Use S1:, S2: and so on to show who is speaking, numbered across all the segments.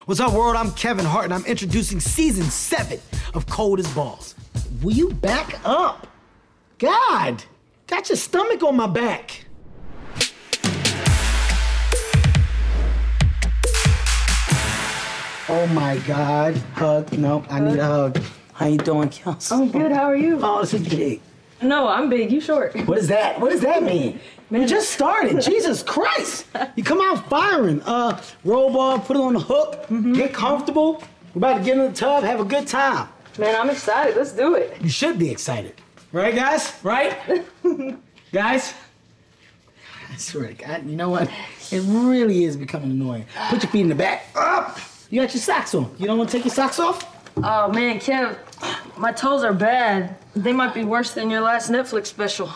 S1: What's up, world? I'm Kevin Hart, and I'm introducing season 7 of Cold as Balls. Will you back up? God, got your stomach on my back. Oh my God, hug. No, I need a hug. How you doing, Kelsey?
S2: I'm good, how are you?
S1: Oh, this is big.
S2: No, I'm big, you short.
S1: What is that? What does that mean? Man, we just started. Jesus Christ. You come out firing. Roll ball, put it on the hook, get comfortable. We're about to get in the tub, have a good time.
S2: Man, I'm excited. Let's do it.
S1: You should be excited. Right, guys? Right? Guys? I swear to God, you know what? It really is becoming annoying. Put your feet in the back. Up! You got your socks on. You don't want to take your socks off?
S2: Oh, man, Kev, my toes are bad. They might be worse than your last Netflix special.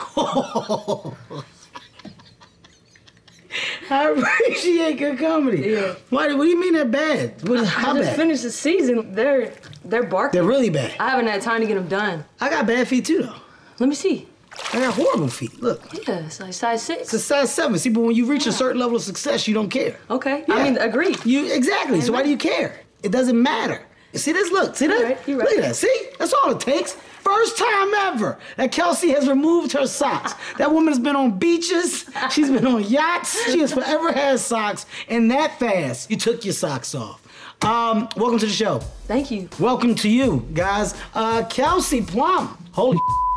S1: I appreciate good comedy.
S2: Yeah.
S1: What do you mean they're bad? How
S2: I just
S1: bad?
S2: finished the season. They're barking.
S1: They're really bad.
S2: I haven't had time to get them done.
S1: I got bad feet too, though.
S2: Let me see.
S1: I got horrible feet. Look.
S2: Yeah, it's like size 6.
S1: It's a size 7. See, but when you reach a certain level of success, you don't care.
S2: Okay.
S1: Yeah.
S2: I mean, agreed.
S1: Exactly. So why do you care? It doesn't matter. See this? Look. See that?
S2: You're right.
S1: Look at that. See? That's all it takes. First time ever that Kelsey has removed her socks. That woman has been on beaches. She's been on yachts. She has forever had socks. And that fast, you took your socks off. Welcome to the show.
S2: Thank you.
S1: Welcome to you, guys. Kelsey Plum. Holy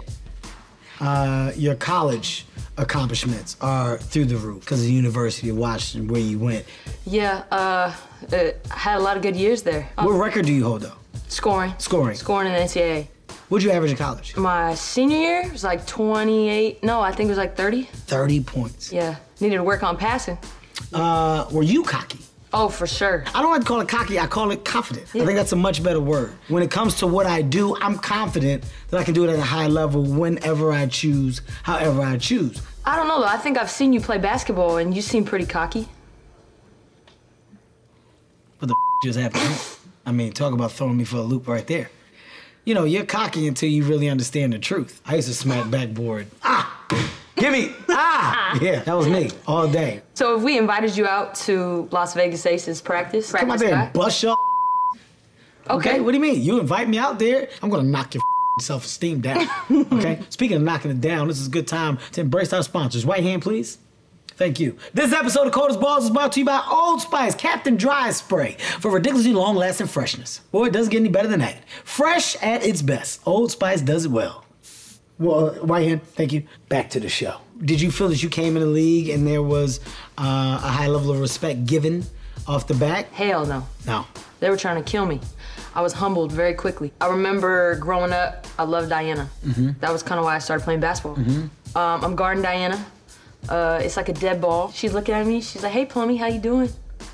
S1: your college accomplishments are through the roof because of the University of Washington where you went.
S2: Yeah, I had a lot of good years there.
S1: What record do you hold, though?
S2: Scoring.
S1: Scoring.
S2: Scoring in the NCAA.
S1: What'd you average in college?
S2: My senior year was like 28. No, I think it was like 30.
S1: 30 points.
S2: Yeah, needed to work on passing.
S1: Were you cocky?
S2: Oh, for sure.
S1: I don't like to call it cocky, I call it confident. Yeah. I think that's a much better word. When it comes to what I do, I'm confident that I can do it at a high level whenever I choose, however I choose.
S2: I don't know though, I think I've seen you play basketball and you seem pretty cocky.
S1: What the just happened? I mean, talk about throwing me for a loop right there. You know, you're cocky until you really understand the truth. I used to smack backboard. Give me, Yeah, that was me, all day.
S2: So if we invited you out to Las Vegas Aces practice
S1: Come out there and bust your Okay, what do you mean? You invite me out there, I'm gonna knock your self-esteem down, okay? Speaking of knocking it down, this is a good time to embrace our sponsors. Right hand, please. Thank you. This episode of Cold as Balls is brought to you by Old Spice Captain Dry Spray for ridiculously long-lasting freshness. Boy, it doesn't get any better than that. Fresh at its best. Old Spice does it well. Well, right hand, thank you. Back to the show. Did you feel that you came in the league and there was a high level of respect given off the bat?
S2: Hell no.
S1: No.
S2: They were trying to kill me. I was humbled very quickly. I remember growing up, I loved Diana. That was kind of why I started playing basketball. I'm guarding Diana. It's like a dead ball. She's looking at me, she's like, hey Plummy, how you doing?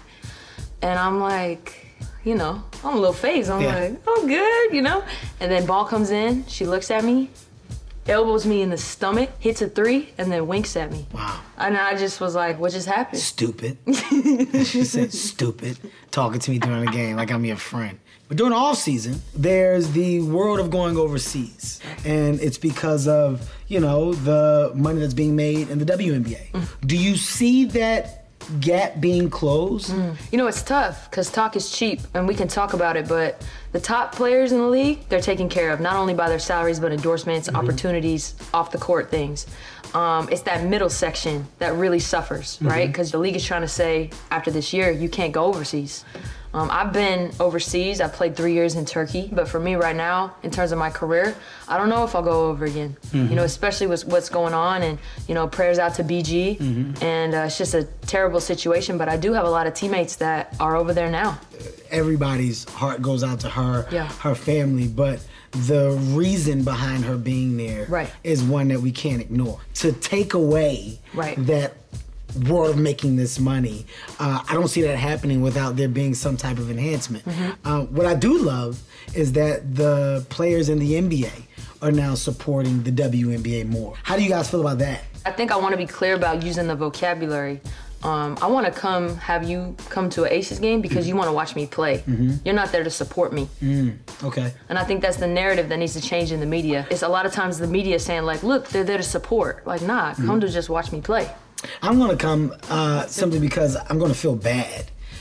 S2: And I'm like, you know, I'm a little phased. I'm like, oh good, you know? And then ball comes in, she looks at me, elbows me in the stomach, hits a 3, and then winks at me.
S1: Wow.
S2: And I just was like, what just happened?
S1: Stupid. She said stupid, talking to me during the game like I'm your friend. But during the off season, there's the world of going overseas. And it's because of, you know, the money that's being made in the WNBA. Do you see that gap being closed?
S2: You know, it's tough, because talk is cheap, and we can talk about it, but the top players in the league, they're taken care of, not only by their salaries, but endorsements, opportunities, off-the-court things. It's that middle section that really suffers, right? Because the league is trying to say, after this year, you can't go overseas. I've been overseas. I played 3 years in Turkey, but for me right now, in terms of my career, I don't know if I'll go over again. You know, especially with what's going on, and you know, prayers out to BG, and it's just a terrible situation. But I do have a lot of teammates that are over there now.
S1: Everybody's heart goes out to her,
S2: Yeah.
S1: her family, but the reason behind her being there is one that we can't ignore. To take away that world of making this money, I don't see that happening without there being some type of enhancement. What I do love is that the players in the NBA are now supporting the WNBA more. How do you guys feel about that?
S2: I think I want to be clear about using the vocabulary. I want to have you come to an Aces game because you want to watch me play. You're not there to support me.
S1: Okay.
S2: And I think that's the narrative that needs to change in the media. It's a lot of times the media saying like, look, they're there to support. Like, nah, come to just watch me play.
S1: I'm gonna come simply because I'm gonna feel bad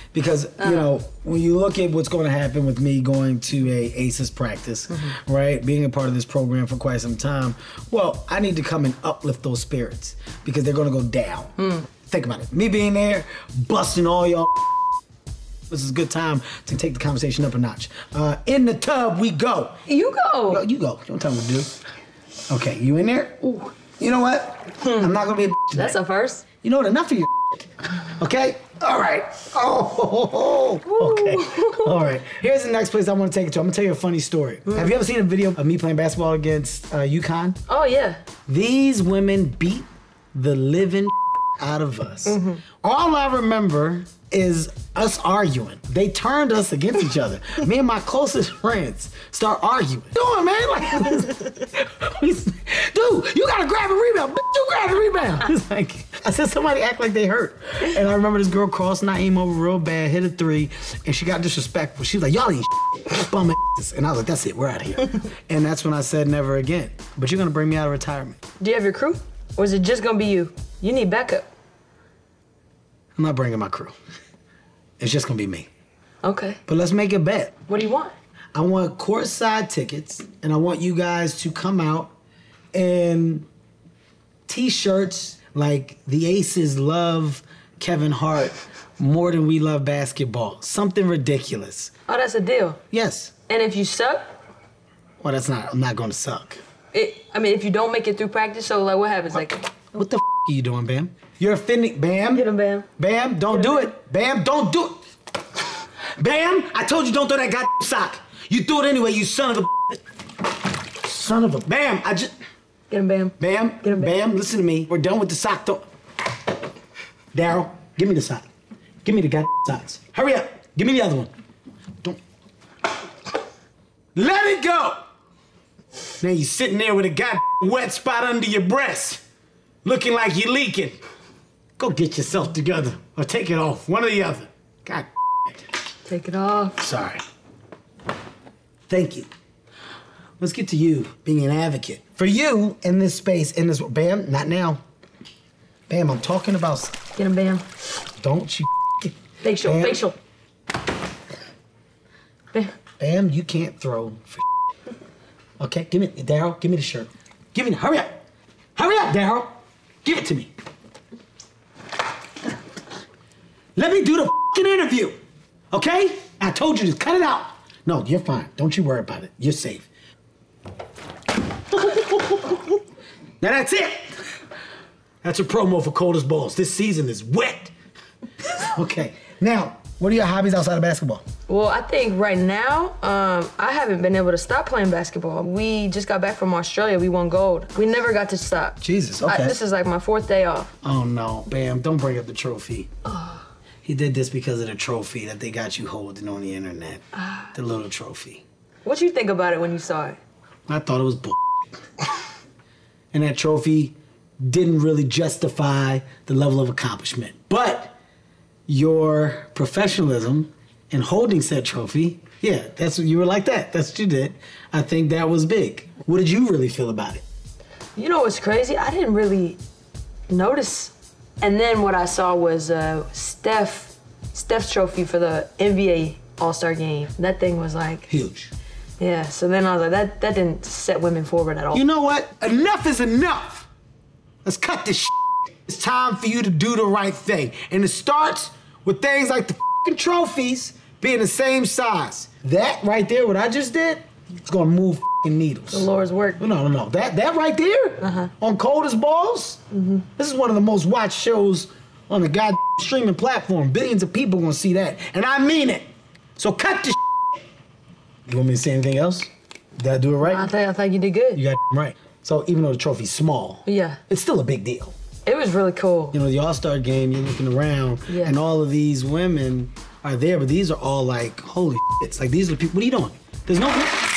S1: Because, you know, when you look at what's going to happen with me going to a ACES practice, right, being a part of this program for quite some time, well, I need to come and uplift those spirits because they're going to go down. Think about it. Me being there, busting all y'all. This is a good time to take the conversation up a notch. In the tub we go.
S2: You go.
S1: No, you go. Don't tell me what to do. Okay, you in there?
S2: Ooh.
S1: You know what? I'm not going to be a today.
S2: That's a first.
S1: You know what? Enough of your okay? All right. Oh, okay. All right. Here's the next place I want to take it to. I'm going to tell you a funny story. Have you ever seen a video of me playing basketball against UConn?
S2: Oh, yeah.
S1: These women beat the living out of us. All I remember is us arguing. They turned us against each other. Me and my closest friends start arguing. Doing, man, like, dude, you gotta grab a rebound. Bitch, you grab a rebound. It's like, I said somebody act like they hurt. And I remember this girl crossed Naeem over real bad, hit a three, and she got disrespectful. She was like, y'all ain't bum ass. And I was like, that's it, we're out of here. And that's when I said never again. But you're gonna bring me out of retirement.
S2: Do you have your crew? Or is it just gonna be you? You need backup.
S1: I'm not bringing my crew. It's just gonna be me.
S2: Okay.
S1: But let's make a bet.
S2: What do you want?
S1: I want courtside tickets, and I want you guys to come out in T-shirts like the Aces love Kevin Hart more than we love basketball. Something ridiculous.
S2: Oh, that's a deal.
S1: Yes.
S2: And if you suck?
S1: Well, I'm not gonna suck.
S2: I mean, if you don't make it through practice, so like what happens? Like,
S1: what the are you doing, Bam? You're offending, Bam.
S2: Get him, Bam.
S1: Bam, don't do it. Bam, don't do it. Bam, I told you don't throw that goddamn sock. You threw it anyway, you son of a... Son of a... Bam, I just...
S2: Get him, Bam.
S1: Bam,
S2: Get him, Bam.
S1: Bam, listen to me. We're done with the sock. Daryl, give me the sock. Give me the goddamn socks. Hurry up. Give me the other one. Don't... Let it go! Now you sitting there with a goddamn wet spot under your breast, looking like you're leaking. Go get yourself together, or take it off, one or the other. God damn it.
S2: Take it off.
S1: Sorry. Thank you. Let's get to you being an advocate. For you in this space, in this, Bam, not now. Bam, I'm talking about...
S2: Get him, Bam.
S1: Don't you...
S2: Facial,
S1: Bam.
S2: facial. Bam.
S1: Bam, you can't throw for okay, give me, Daryl, give me the shirt. Give me, hurry up. Hurry up, Daryl. Give it to me. Let me do the fucking interview, okay? I told you to cut it out. No, you're fine. Don't you worry about it. You're safe. Now that's it. That's a promo for Coldest Balls. This season is wet. Okay, now, what are your hobbies outside of basketball?
S2: Well, I think right now, I haven't been able to stop playing basketball. We just got back from Australia. We won gold. We never got to stop.
S1: Jesus, okay.
S2: This is like my 4th day off.
S1: Oh, no. Bam, don't bring up the trophy. He did this because of the trophy that they got you holding on the internet. The little trophy.
S2: What you think about it when you saw it?
S1: I thought it was bull. And that trophy didn't really justify the level of accomplishment. But your professionalism in holding said trophy, yeah, that's what you were like that. That's what you did. I think that was big. What did you really feel about it?
S2: You know what's crazy? I didn't really notice. And then what I saw was Steph's trophy for the NBA All-Star game. That thing was like...
S1: Huge.
S2: Yeah, so then I was like, that didn't set women forward at all.
S1: You know what? Enough is enough. Let's cut this shit. It's time for you to do the right thing. And it starts with things like the fucking trophies being the same size. That right there, what I just did, it's gonna move fucking needles.
S2: The Lord's work.
S1: No. That right there, on Coldest Balls, this is one of the most watched shows on the goddamn streaming platform. Billions of people gonna see that. And I mean it. So cut this shit. You want me to say anything else? Did I do it right?
S2: I think you did good.
S1: You got it right. So even though the trophy's small,
S2: yeah, it's
S1: still a big deal.
S2: It was really cool.
S1: You know, the All-Star game, you're looking around, and all of these women are there, but these are all like, holy shit. It's like, these are the people, what are you doing? There's no...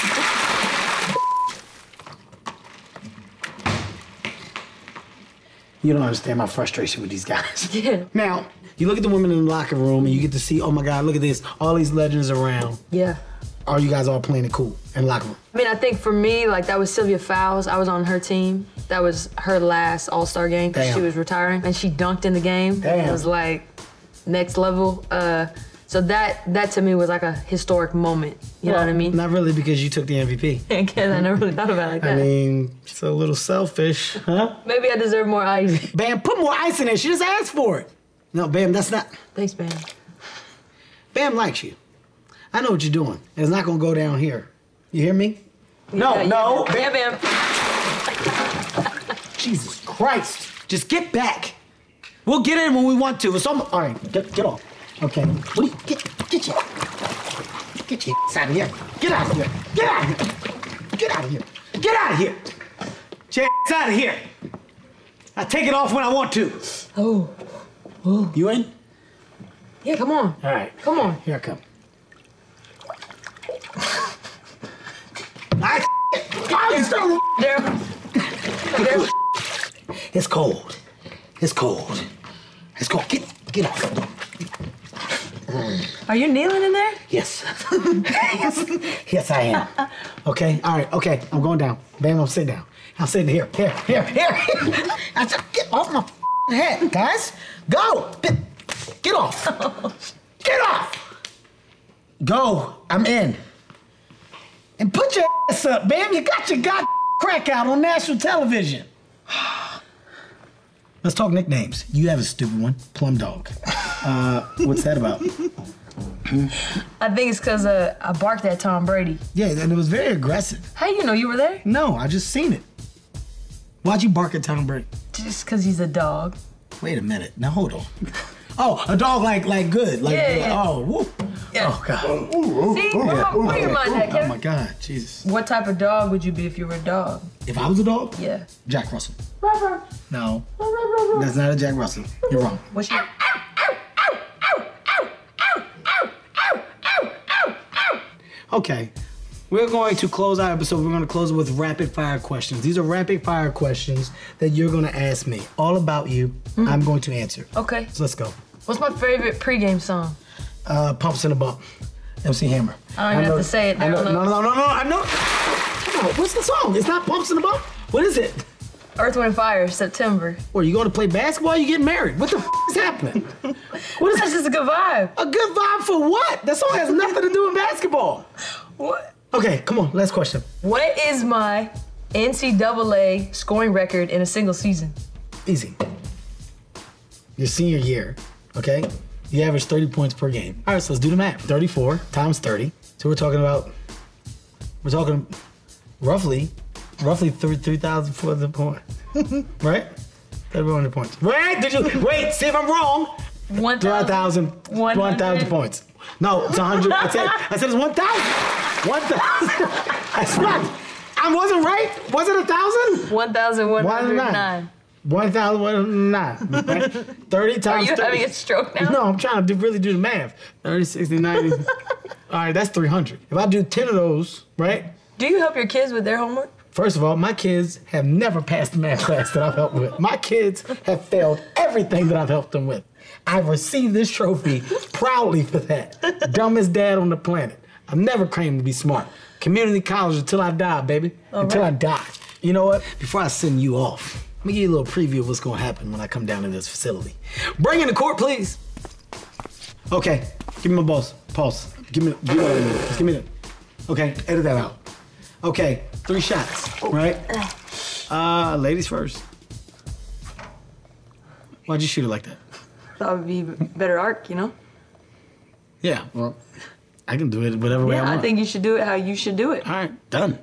S1: You don't understand my frustration with these guys.
S2: Yeah.
S1: Now, you look at the women in the locker room and you get to see, oh my God, look at this, all these legends around.
S2: Yeah.
S1: Are you guys all playing it cool in the locker room?
S2: I mean, I think for me, like, that was Sylvia Fowles. I was on her team. That was her last All-Star game because she was retiring, and she dunked in the game.
S1: Damn.
S2: It was like next level. So that to me was like a historic moment. You know what I mean?
S1: Not really, because you took the MVP.
S2: Again, I never really thought about it like that.
S1: I mean, it's a little selfish, huh?
S2: Maybe I deserve more ice.
S1: Bam, put more ice in it. She just asked for it. No, Bam, that's not.
S2: Thanks, Bam.
S1: Bam likes you. I know what you're doing. It's not gonna go down here. You hear me?
S2: Yeah,
S1: No.
S2: Yeah, Bam.
S1: Jesus Christ. Just get back. We'll get in when we want to. It's almost, all right, get off. Okay. What do you, get your out of here. Get out of here. Get out of here. Get out of here. Get out of here. Get out of here. I take it off when I want to.
S2: Oh.
S1: You in?
S2: Yeah, come on.
S1: All right.
S2: Come on.
S1: Here I come.
S2: There.
S1: It's cold. It's cold. It's cold. Get off.
S2: Are you kneeling in there?
S1: Yes. Yes, I am. Okay, all right, okay, I'm going down. Bam, I'm sitting down. I'm sitting here. I said, get off my head, guys. Go. Get off. Get off. Go. I'm in. And put your ass up, Bam. You got your crack out on national television. Let's talk nicknames. You have a stupid one, Plum Dog. What's that about?
S2: I think it's because I barked at Tom Brady.
S1: Yeah, and it was very aggressive.
S2: How you know you were there?
S1: No, I just seen it. Why'd you bark at Tom Brady?
S2: Just because he's a dog.
S1: Wait a minute. Now hold on. Oh, a dog like good. Like,
S2: Yeah.
S1: Oh, whoop.
S2: Yeah.
S1: Oh, God.
S2: See? Where your mind at, Kevin?
S1: Oh, my God. Jesus.
S2: What type of dog would you be if you were a dog?
S1: If I was a dog?
S2: Yeah.
S1: Jack Russell. No. That's not a Jack Russell. You're wrong.
S2: What's your...
S1: Okay. We're going to close our episode. We're going to close it with rapid fire questions. These are rapid fire questions that you're going to ask me. All about you. I'm going to answer.
S2: Okay.
S1: So let's go.
S2: What's my favorite pregame song?
S1: Pumps in a Bump. MC Hammer.
S2: I don't even have to say it.
S1: I know. No. I know. Come on, what's the song? It's not Pumps in a Bump? What is it?
S2: Earth, Wind, and Fire, September.
S1: Or you going to play basketball or you getting married? What the is happening? What is
S2: That's just a good vibe.
S1: A good vibe for what? That song has nothing to do with basketball.
S2: What?
S1: Okay, come on, last question.
S2: What is my NCAA scoring record in a single season?
S1: Easy. Your senior year, okay? You average 30 points per game. All right, so let's do the math. 34 times 30. So we're talking roughly 3,000 for the point. Right? 3,100 points. Wait, see if I'm wrong. 1,000 points. No, it's 100. I said it's 1,000. 1,000. That's not. I wasn't right. Was it 1,000?
S2: 1,109.
S1: 1,109. Right? 30 times.
S2: Are you
S1: 30.
S2: having a stroke now?
S1: No, I'm trying to really do the math. 30, 60, 90. All right, that's 300. If I do 10 of those, right?
S2: Do you help your kids with their homework?
S1: First of all, my kids have never passed the math class that I've helped with. My kids have failed everything that I've helped them with. I've received this trophy proudly for that. Dumbest dad on the planet. I've never claimed to be smart. Community college until I die, baby. Until I die. You know what? Before I send you off, let me give you a little preview of what's gonna happen when I come down to this facility. Bring in the court, please. Okay, give me my balls. Pulse. Give me that. Okay, edit that out. Okay, 3 shots, right? Ladies first. Why'd you shoot it like that?
S2: Thought it would be better arc, you know?
S1: Yeah, well, I can do it whatever way I want.
S2: I think you should do it how you should do it.
S1: All right, done.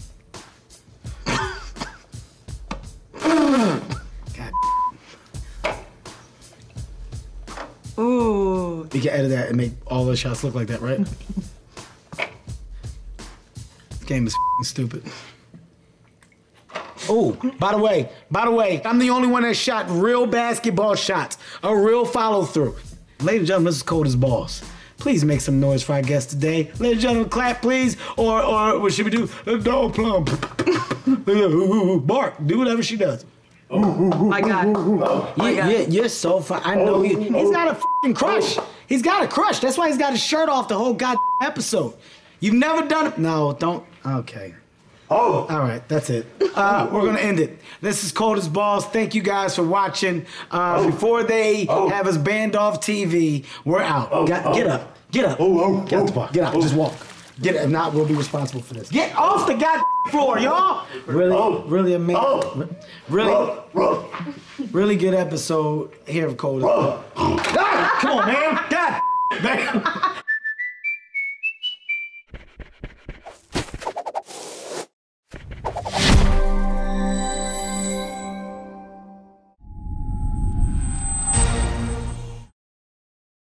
S1: God.
S2: Ooh.
S1: You can edit that and make all those shots look like that, right? This game is stupid. Oh, by the way, I'm the only one that shot real basketball shots, a real follow through. Ladies and gentlemen, this is Cold as Balls. Please make some noise for our guest today. Ladies and gentlemen, clap please, or what should we do? Dog Plum. Bark, do whatever she does.
S2: My God.
S1: You're so fine. I know you. He's got a f***ing crush. He's got a crush. That's why he's got his shirt off the whole goddamn episode. You've never done it. No, don't. Okay. All right, that's it. We're gonna end it. This is Cold as Balls. Thank you guys for watching. Before they have us banned off TV, we're out. Get up. Get up. Get out the park. Get out. Just walk. Get it. If not, we'll be responsible for this. Get off the goddamn floor, y'all. Really amazing. Really good episode here of Cold. Come on, man. God, man.